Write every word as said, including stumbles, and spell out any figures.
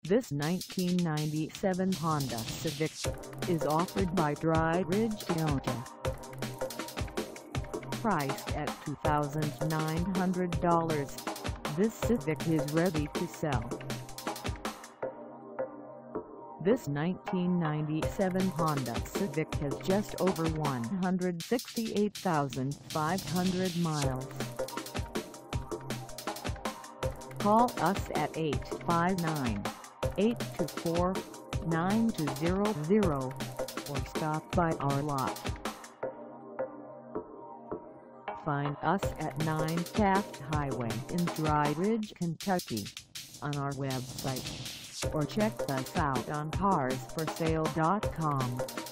This nineteen ninety-seven Honda Civic is offered by Dry Ridge Toyota. Priced at two thousand nine hundred dollars, this Civic is ready to sell. This nineteen ninety-seven Honda Civic has just over one hundred sixty-eight thousand five hundred miles. Call us at eight five nine, eight two four, nine two zero zero or stop by our lot. Find us at nine Taft Highway in Dry Ridge, Kentucky on our website, or check us out on cars for sale dot com.